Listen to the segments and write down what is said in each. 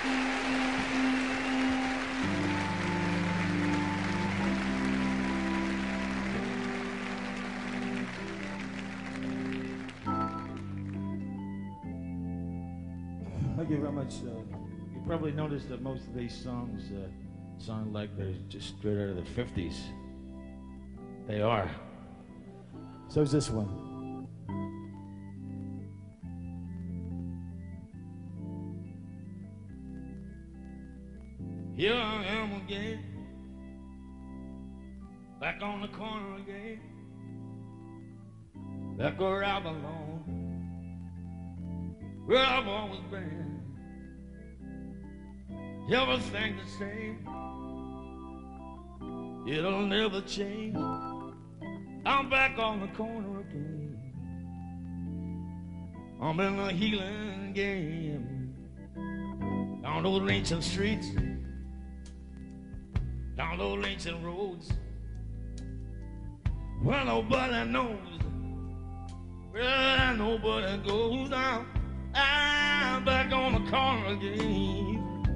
Thank you very much. You probably noticed that most of these songs sound like they're just straight out of the 50s. They are. So's this one. Here I am again, back on the corner again, back where I belong, where I've always been. Everything the same, it'll never change. I'm back on the corner again, I'm in the healing game, down those ancient streets, down those ancient roads, where nobody knows, where nobody goes down. I'm back on the corner again.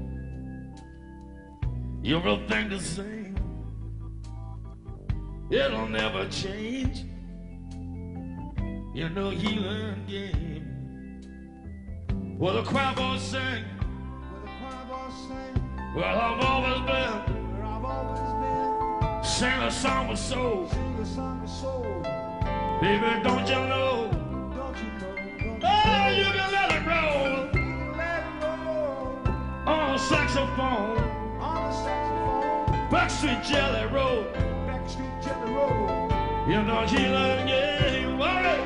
Everything the same, it'll never change. In the healing game, where the choir boys sing, where I've always been, sing a song with soul. Baby, don't you know? Oh, you can let it roll on a saxophone. Backstreet Jelly Road, you know she learned game, worry.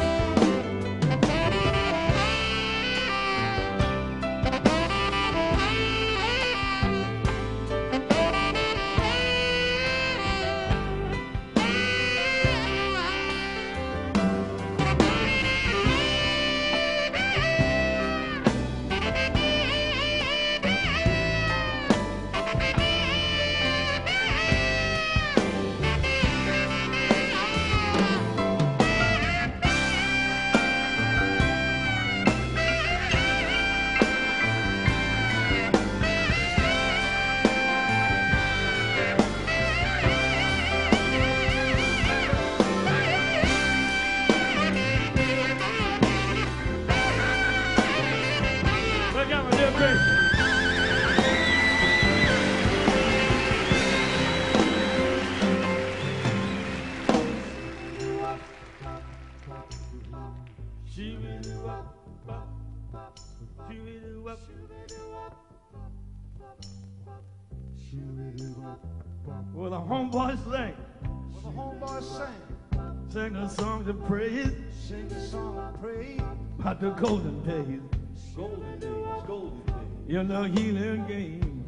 Well, the homeboys sing. Well, the homeboys sing. Sing a song of praise. Sing a song of praise. About the golden days. Golden days, golden days. You know, healing game.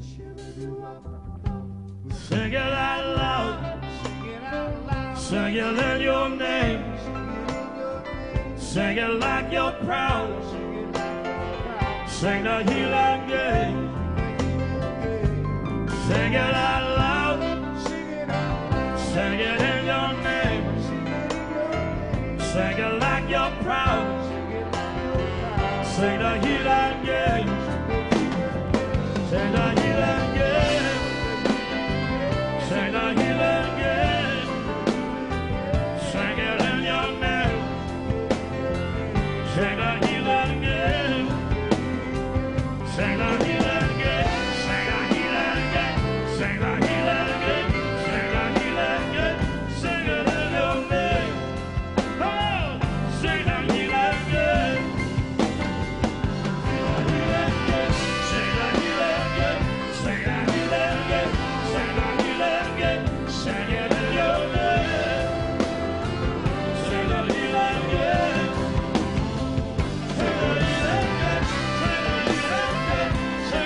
Sing it out loud. Sing it out loud. Sing it in your name. Sing it like you're proud. Sing the healing game. Sing it out loud. Sing it in your name. Sing it like you're proud. Sing the healing game. Sing the healing game. Sing the healing game. Sing it in your name. Sing the healing game. Sing the healing game. Sing the healing game. Sing the healing game. Sing the healing game. Sing it in your name. Oh, sing the healing game. Sing the healing game. Sing the healing game. Sing the healing game. Sing it in your name. Sing the healing game. Sing the healing game. Sing the healing game.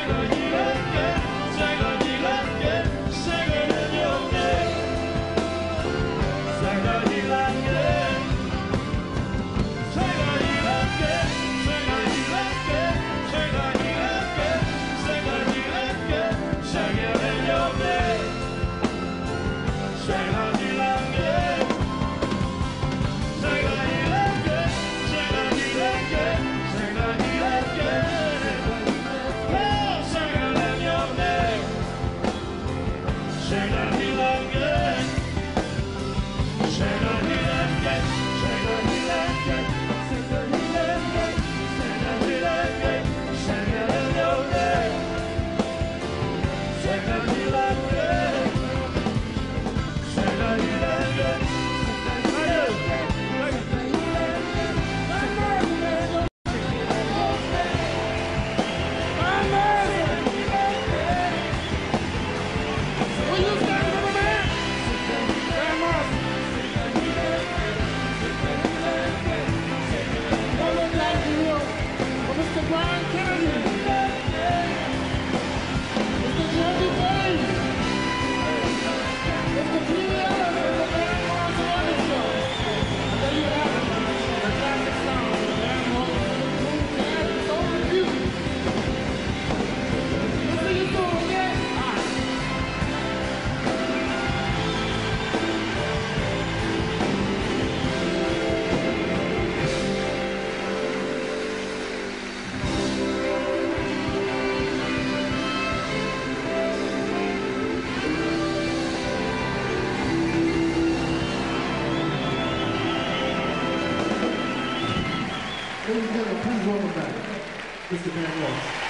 Ladies and gentlemen, please welcome back Mr. Van Ross.